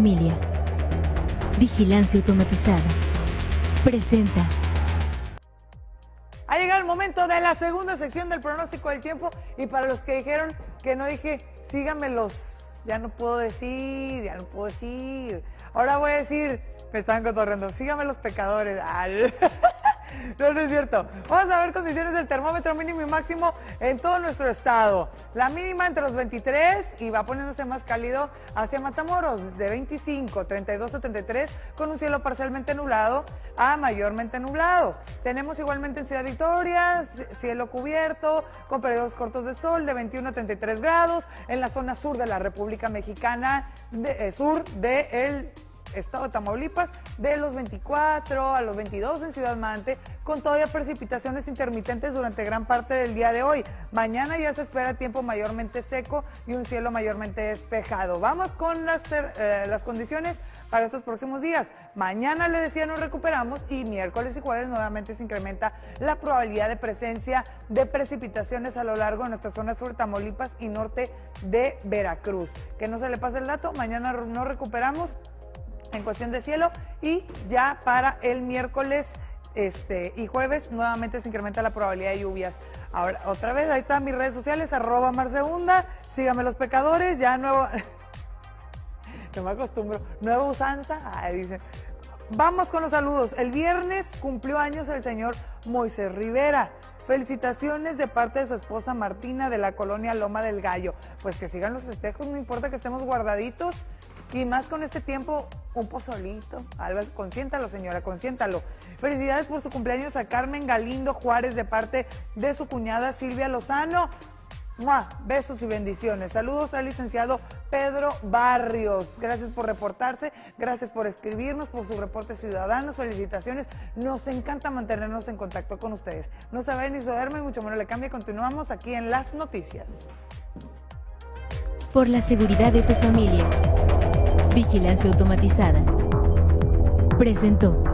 Familia. Vigilancia automatizada. Presenta. Ha llegado el momento de la segunda sección del pronóstico del tiempo. Y para los que dijeron que no dije, síganmelos. Ya no puedo decir. Ahora voy a decir, me están cotorreando, síganme los pecadores. No, no es cierto. Vamos a ver condiciones del termómetro mínimo y máximo en todo nuestro estado. La mínima entre los 23 y va poniéndose más cálido hacia Matamoros, de 25, 32 a 33, con un cielo parcialmente nublado a mayormente nublado. Tenemos igualmente en Ciudad Victoria, cielo cubierto, con periodos cortos de sol, de 21 a 33 grados. En la zona sur de la República Mexicana, sur del estado de Tamaulipas, de los 24 a los 22 en Ciudad Mante, con todavía precipitaciones intermitentes durante gran parte del día de hoy. Mañana ya se espera tiempo mayormente seco y un cielo mayormente despejado. Vamos con las condiciones para estos próximos días. Mañana, le decía, nos recuperamos y miércoles y jueves nuevamente se incrementa la probabilidad de presencia de precipitaciones a lo largo de nuestra zona sur de Tamaulipas y norte de Veracruz. Que no se le pase el dato, mañana nos recuperamos en cuestión de cielo y ya para el miércoles y jueves nuevamente se incrementa la probabilidad de lluvias. Ahora, otra vez, ahí están mis redes sociales, @Marsegunda, síganme los pecadores, ya nuevo, no me acostumbro, nueva usanza, dicen. Vamos con los saludos. El viernes cumplió años el señor Moisés Rivera. Felicitaciones de parte de su esposa Martina de la colonia Loma del Gallo. Pues que sigan los festejos, no importa que estemos guardaditos. Y más con este tiempo, un pozolito. Alba, consiéntalo, señora, consiéntalo. Felicidades por su cumpleaños a Carmen Galindo Juárez de parte de su cuñada Silvia Lozano. ¡Mua! Besos y bendiciones. Saludos al licenciado Pedro Barrios. Gracias por reportarse, gracias por escribirnos, por sus reportes ciudadanos, felicitaciones. Nos encanta mantenernos en contacto con ustedes. No se vayan ni se duermen, mucho menos le cambie. Continuamos aquí en Las Noticias. Por la seguridad de tu familia. Vigilancia automatizada. Presentó.